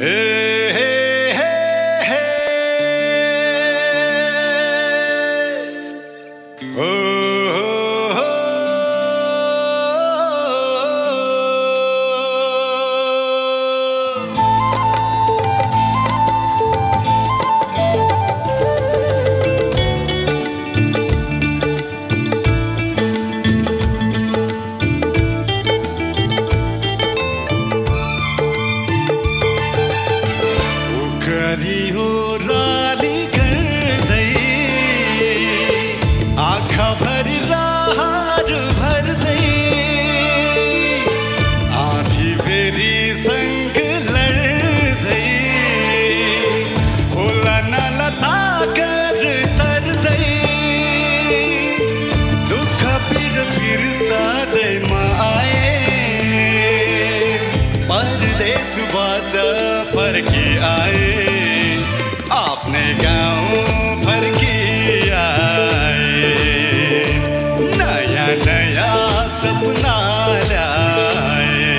फर्की आए आफ्नै गाउँ फर्की आए नयाँ नयाँ सपना ल्याए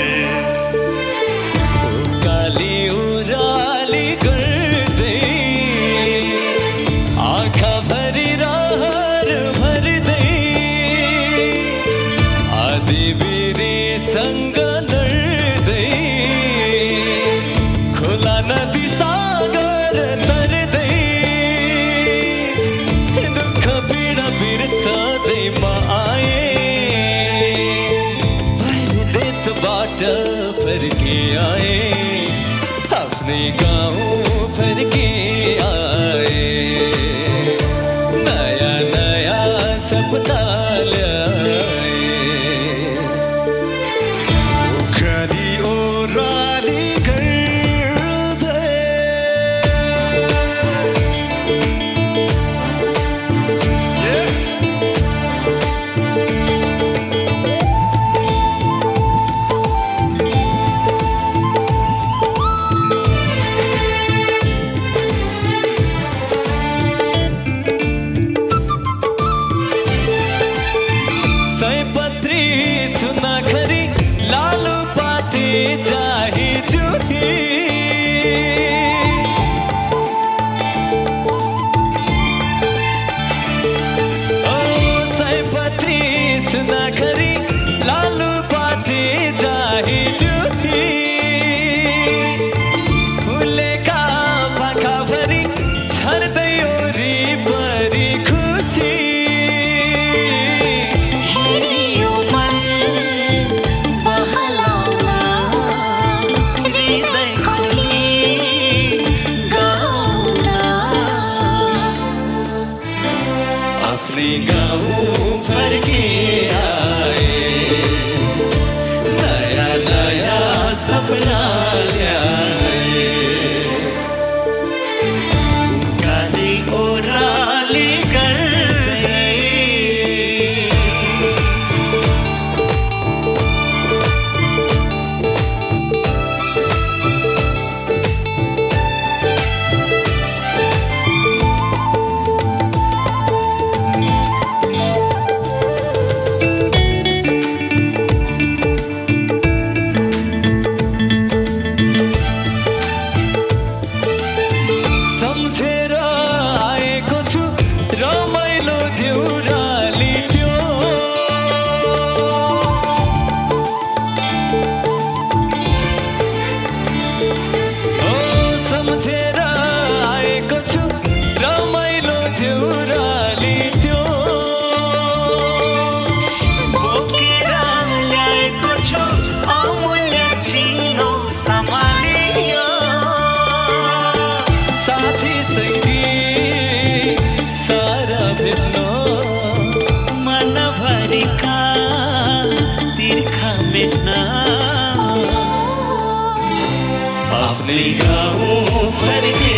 उकाली उराली गर्दै आँखा भरी रहर भर्दै आधी बिरीसँग नदी सागर तरदै दुःख पीडा बिर्सदैमा आए परदेशबाट फर्की आए आफ्नै गाउँ फर्की आए नयाँ नयाँ सपना ल्याए उखाली ओह्राली सयपत्री सुनाखरी लालु पाती चाही जुही ओ सयपत्री सुनाखरी लालु पाती चाही जुही फुलेका पाखाभरि छर्दै वरिपरि खुसी आफ्नै गाउँ फर्की आए नयाँ नयाँ सपना ल्याए उकाली ओह्राली गर्दै सम्झेर आएको छु रमाइलो देउराली त्यो ओ सम्झेर आएको छु रमाइलो देउराली त्यो बोकेर ल्याएको छु अमूल्य चिनो सम्हालियो साथी संगी सारा भेट्न मनभरिका तिर्खा मेट्न आफ्नै गाउँ फर्की